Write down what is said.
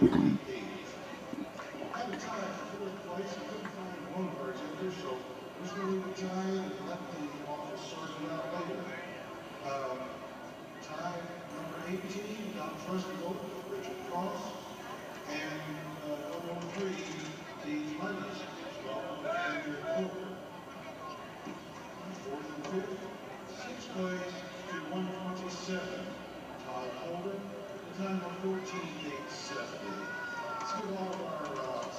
At the time, for fourth place, I couldn't find one bartender, so I'm just going to leave a tie and let the office sort it out later. Tie number 18, Don Fresco, Richard Cross, and number 3, Dean Lennis, Stubbs Andrea Kooiker. Fourth and fifth, sixth place to 127, Todd Holden, the time of 14:870. Let's give all of our